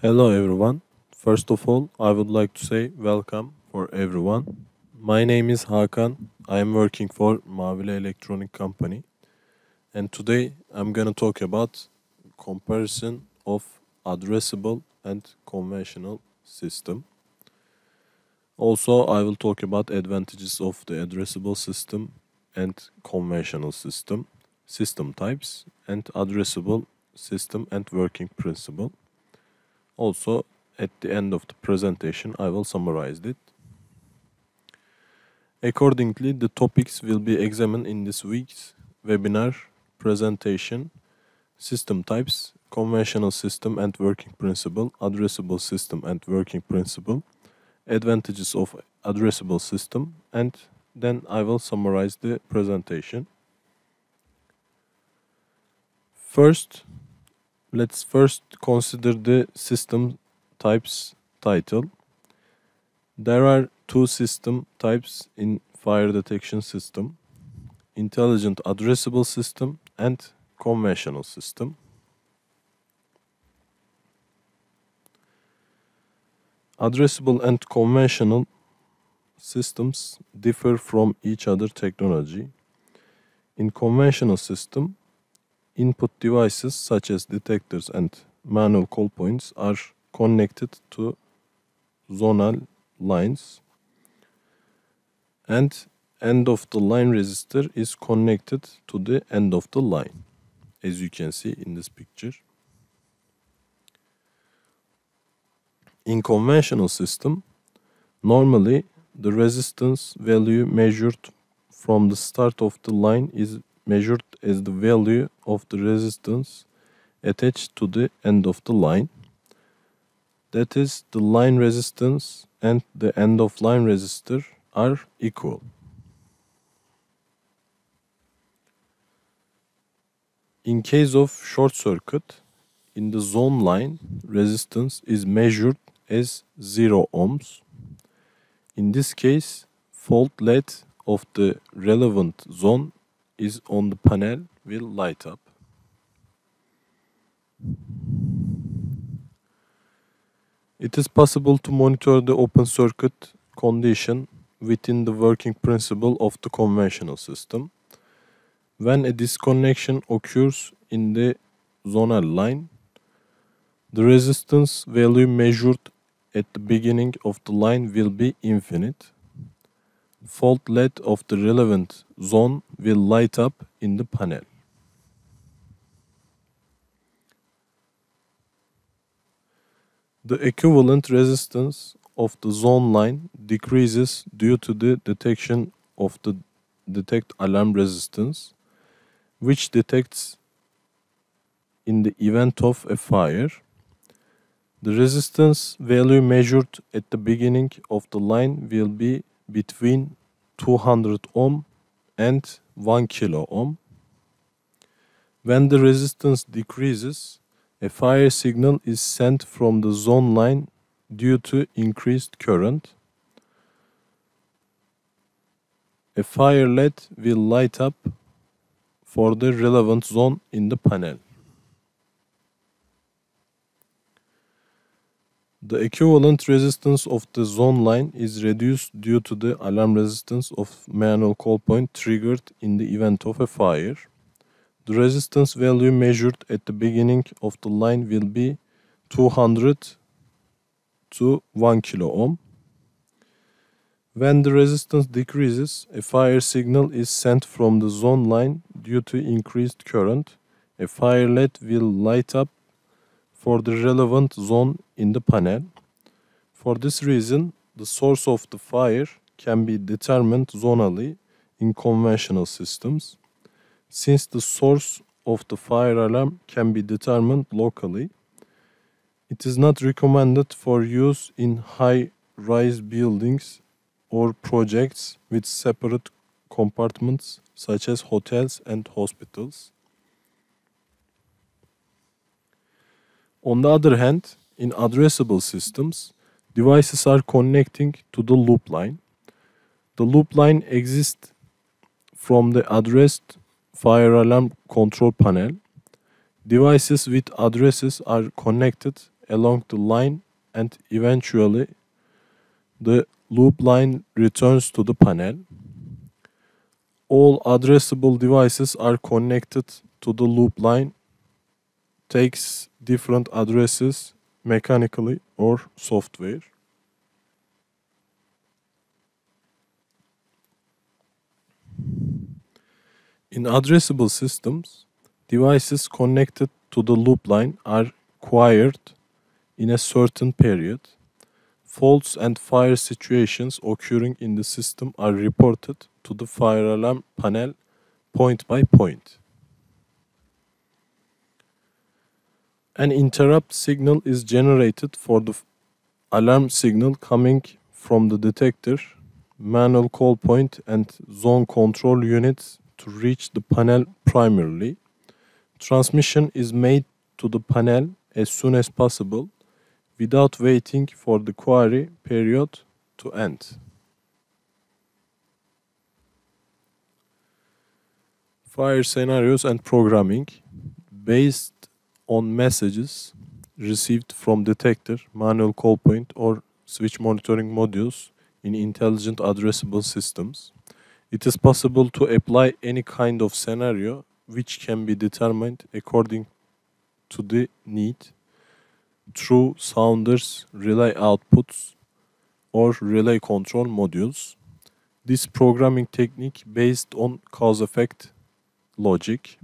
Hello everyone. First of all, I would like to say welcome for everyone. My name is Hakan. I am working for Mavile Electronic Company, and today I'm going to talk about comparison of addressable and conventional system. Also, I will talk about advantages of the addressable system and conventional system types, and addressable system and working principle. Also, at the end of the presentation, I will summarize it. Accordingly, the topics will be examined in this week's webinar presentation: system types, conventional system and working principle, addressable system and working principle, advantages of addressable system, and then I will summarize the presentation. Let's first consider the system types title. There are two system types in fire detection system: intelligent addressable system and conventional system. Addressable and conventional systems differ from each other technology. In conventional system, input devices such as detectors and manual call points are connected to zonal lines, and end of the line resistor is connected to the end of the line, as you can see in this picture. In conventional system, normally the resistance value measured from the start of the line is measured as the value of the resistance attached to the end of the line. That is, the line resistance and the end of line resistor are equal. In case of short circuit, in the zone line, resistance is measured as 0 ohms. In this case, fault LED of the relevant zone is on the panel will light up. It is possible to monitor the open circuit condition within the working principle of the conventional system. When a disconnection occurs in the zonal line, the resistance value measured at the beginning of the line will be infinite. Fault LED of the relevant zone will light up in the panel. The equivalent resistance of the zone line decreases due to the detection of the detect alarm resistance, which detects in the event of a fire. The resistance value measured at the beginning of the line will be between 200 ohm and 1 kilo ohm. When the resistance decreases, a fire signal is sent from the zone line due to increased current. A fire LED will light up for the relevant zone in the panel. The equivalent resistance of the zone line is reduced due to the alarm resistance of manual call point triggered in the event of a fire. The resistance value measured at the beginning of the line will be 200 to 1 kilo ohm. When the resistance decreases, a fire signal is sent from the zone line due to increased current. A fire LED will light up for the relevant zone in the panel. For this reason, the source of the fire can be determined zonally in conventional systems. Since the source of the fire alarm can be determined locally, it is not recommended for use in high-rise buildings or projects with separate compartments such as hotels and hospitals. On the other hand, in addressable systems, devices are connecting to the loop line. The loop line exists from the addressed fire alarm control panel. Devices with addresses are connected along the line and eventually the loop line returns to the panel. All addressable devices are connected to the loop line, takes different addresses mechanically or software. In addressable systems, devices connected to the loop line are acquired in a certain period. Faults and fire situations occurring in the system are reported to the fire alarm panel point by point. An interrupt signal is generated for the alarm signal coming from the detector, manual call point, and zone control units to reach the panel primarily. Transmission is made to the panel as soon as possible without waiting for the query period to end. Fire scenarios and programming based on messages received from detector, manual call point, or switch monitoring modules in intelligent addressable systems. It is possible to apply any kind of scenario which can be determined according to the need through sounders, relay outputs, or relay control modules. This programming technique based on cause-effect logic.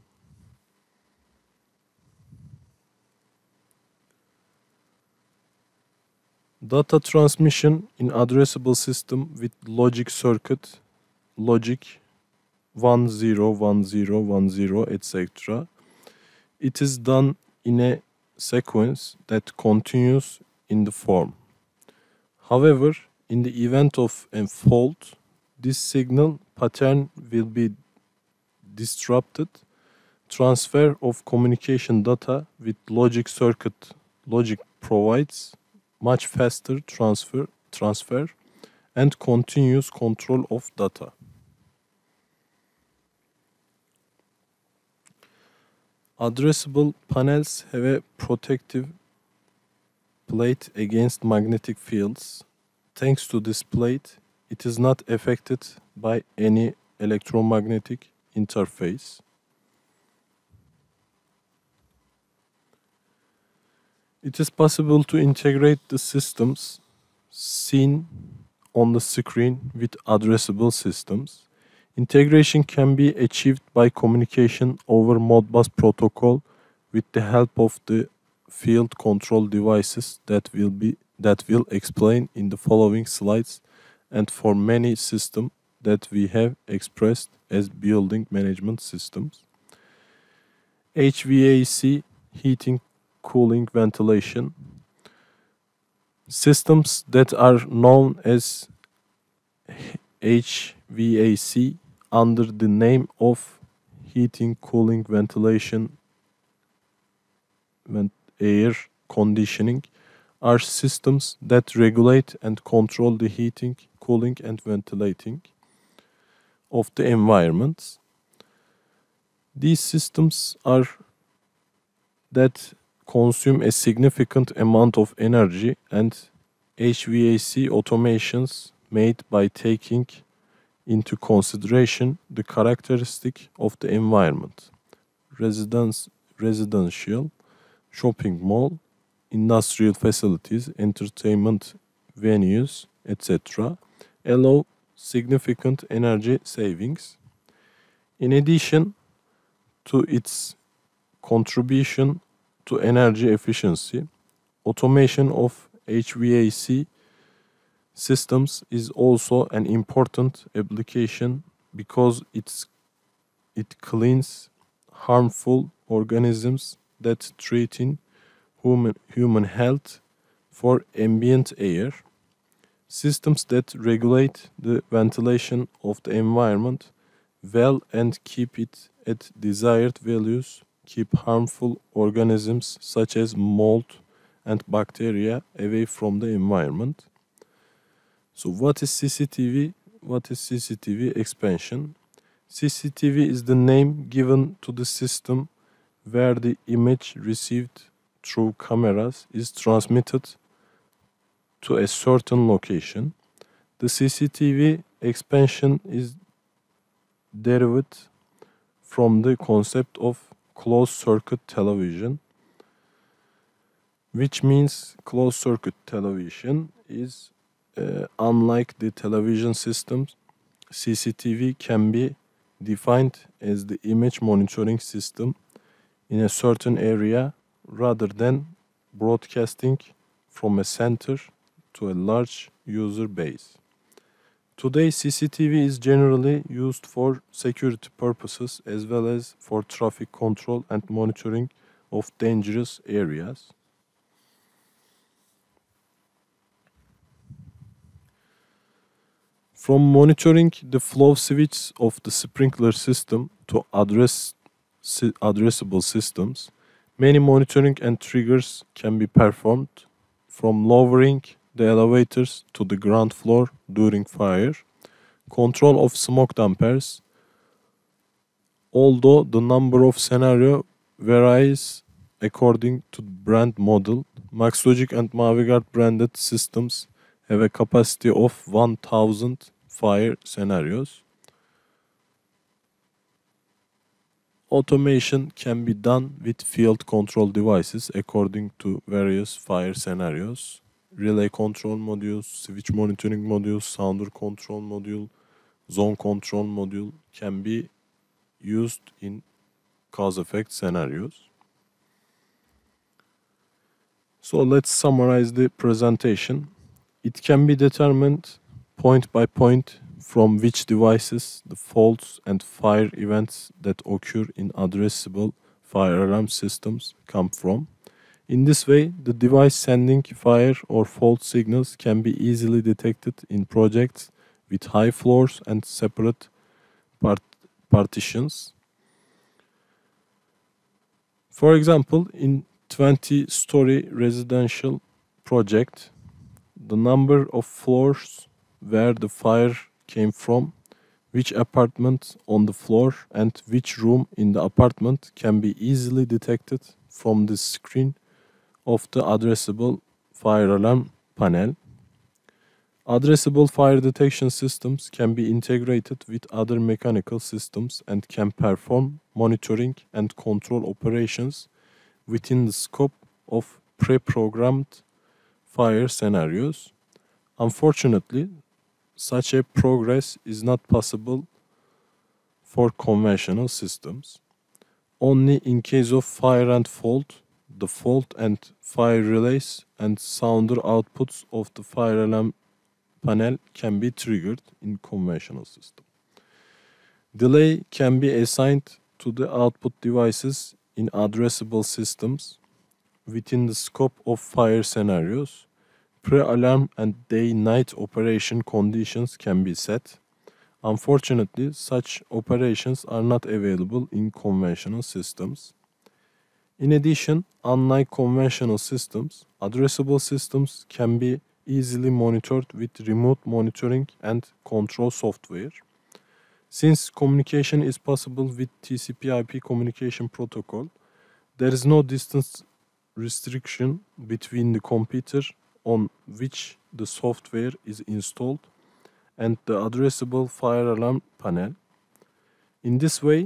Data transmission in addressable system with logic circuit, logic 10, 10, 10, etc. It is done in a sequence that continues in the form. However, in the event of a fault, this signal pattern will be disrupted. Transfer of communication data with logic circuit logic provides much faster transfer and continuous control of data. Addressable panels have a protective plate against magnetic fields. Thanks to this plate, it is not affected by any electromagnetic interface. It is possible to integrate the systems seen on the screen with addressable systems. Integration can be achieved by communication over Modbus protocol with the help of the field control devices that will explain in the following slides, and for many systems that we have expressed as building management systems. HVAC, heating, cooling, ventilation. Systems that are known as HVAC under the name of heating, cooling, ventilation, air conditioning are systems that regulate and control the heating, cooling, and ventilating of the environment. These systems are that consume a significant amount of energy, and HVAC automations made by taking into consideration the characteristic of the environment, residential, shopping mall, industrial facilities, entertainment venues, etc., allow significant energy savings. In addition to its contribution to energy efficiency, automation of HVAC systems is also an important application because it cleans harmful organisms that threaten human health for ambient air. Systems that regulate the ventilation of the environment well and keep it at desired values keep harmful organisms such as mold and bacteria away from the environment. So what is CCTV? What is CCTV expansion? CCTV is the name given to the system where the image received through cameras is transmitted to a certain location. The CCTV expansion is derived from the concept of closed circuit television, which means closed circuit television is unlike the television systems. CCTV can be defined as the image monitoring system in a certain area rather than broadcasting from a center to a large user base. Today, CCTV is generally used for security purposes as well as for traffic control and monitoring of dangerous areas. From monitoring the flow switch of the sprinkler system to addressable systems, many monitoring and triggers can be performed, from lowering the elevators to the ground floor during fire, control of smoke dampers, although the number of scenario varies according to the brand model. MaxLogic and MaviGuard branded systems have a capacity of 1000 fire scenarios. Automation can be done with field control devices according to various fire scenarios. Relay control modules, switch monitoring modules, sounder control module, zone control module can be used in cause effect scenarios. So let's summarize the presentation. It can be determined point by point from which devices the faults and fire events that occur in addressable fire alarm systems come from. In this way, the device sending fire or fault signals can be easily detected in projects with high floors and separate partitions. For example, in 20-story residential project, the number of floors where the fire came from, which apartment on the floor, and which room in the apartment can be easily detected from the screen of the addressable fire alarm panel. Addressable fire detection systems can be integrated with other mechanical systems and can perform monitoring and control operations within the scope of pre-programmed fire scenarios. Unfortunately, such a progress is not possible for conventional systems. Only in case of fire and fault, the fault and fire relays and sounder outputs of the fire alarm panel can be triggered in conventional system. Delay can be assigned to the output devices in addressable systems within the scope of fire scenarios. Pre-alarm and day-night operation conditions can be set. Unfortunately, such operations are not available in conventional systems. In addition, unlike conventional systems, addressable systems can be easily monitored with remote monitoring and control software. Since communication is possible with TCP/IP communication protocol, there is no distance restriction between the computer on which the software is installed and the addressable fire alarm panel. In this way,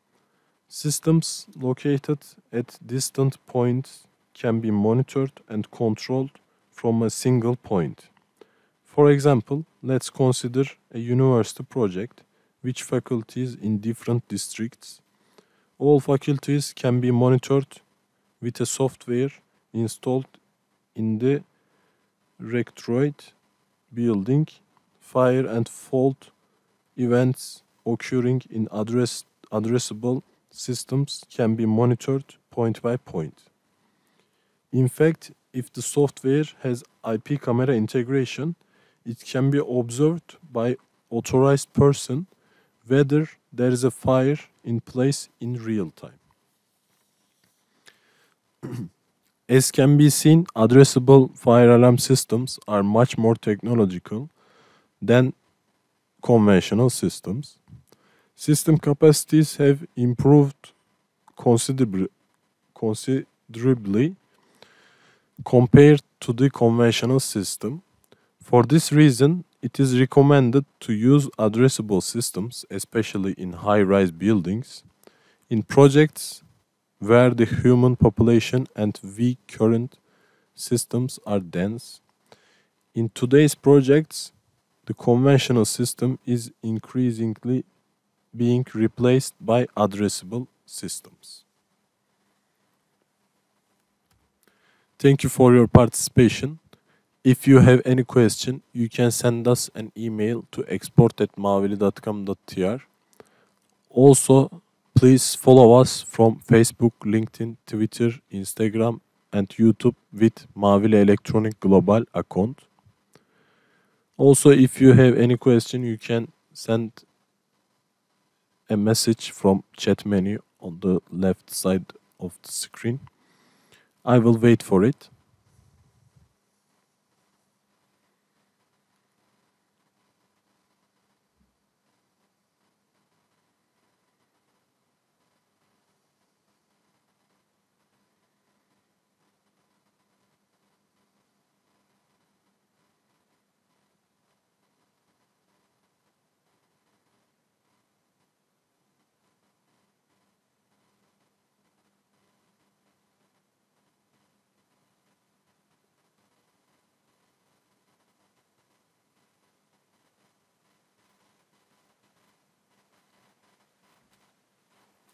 systems located at distant points can be monitored and controlled from a single point. For example, let's consider a university project with faculties in different districts. All faculties can be monitored with a software installed in the rectorate building. Fire and fault events occurring in addressable systems can be monitored point by point. In fact, if the software has IP camera integration, it can be observed by authorized person whether there is a fire in place in real time. As can be seen, addressable fire alarm systems are much more technological than conventional systems. System capacities have improved considerably compared to the conventional system. For this reason, it is recommended to use addressable systems, especially in high-rise buildings, in projects where the human population and weak current systems are dense. In today's projects, the conventional system is increasingly being replaced by addressable systems. Thank you for your participation. If you have any question, you can send us an email to export@mavili.com.tr. Also, please follow us from Facebook, LinkedIn, Twitter, Instagram, and YouTube with Mavili Electronic Global account. Also, if you have any question, you can send a message from chat menu on the left side of the screen. I will wait for it.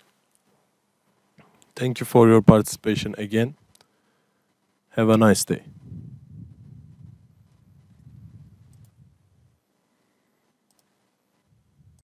Thank you for your participation again. Have a nice day.